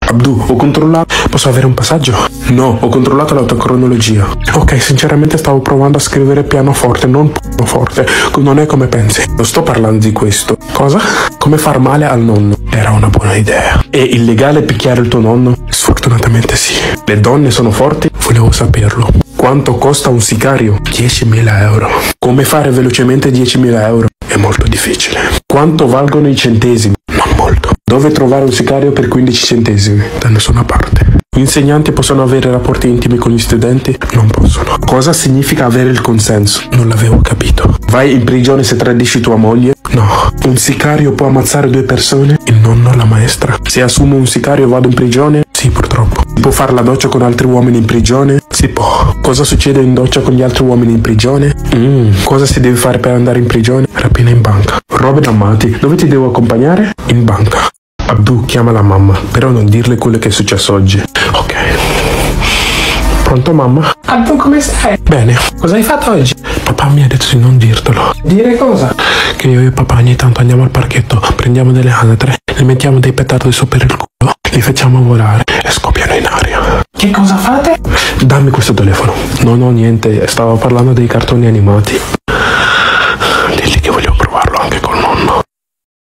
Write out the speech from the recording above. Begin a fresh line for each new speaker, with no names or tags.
Abdu, ho controllato. Posso avere un passaggio? No, ho controllato l'autocronologia. Ok, sinceramente stavo provando a scrivere pianoforte, non pianoforte. Non è come pensi. Non sto parlando di questo. Cosa? Come far male al nonno. Era una buona idea. È illegale picchiare il tuo nonno? Sfortunatamente sì. Le donne sono forti? Volevo saperlo. Quanto costa un sicario? 10.000 euro. Come fare velocemente 10.000 euro? È molto difficile. Quanto valgono i centesimi? Non molto. Dove trovare un sicario per 15 centesimi? Da nessuna parte. Gli insegnanti possono avere rapporti intimi con gli studenti? Non possono. Cosa significa avere il consenso? Non l'avevo capito. Vai in prigione se tradisci tua moglie? No. Un sicario può ammazzare 2 persone? Il nonno, la maestra. Se assumo un sicario vado in prigione? Sì, purtroppo. Si può fare la doccia con altri uomini in prigione? Si può. Cosa succede in doccia con gli altri uomini in prigione? Cosa si deve fare per andare in prigione? Rapina in banca. Robin Amati, dove ti devo accompagnare? In banca. Abdu, chiama la mamma, però non dirle quello che è successo oggi. Ok. Pronto, mamma?
Abdu, come stai?
Bene.
Cosa hai fatto oggi?
Papà mi ha detto di non dirtelo.
Dire cosa?
Che io e papà ogni tanto andiamo al parchetto, prendiamo delle anatre, le mettiamo dei petardi su per il culo, li facciamo volare e scoppiano in aria.
Che cosa fate?
Dammi questo telefono. Non ho niente, stavo parlando dei cartoni animati. Digli che voglio provarlo anche col nonno.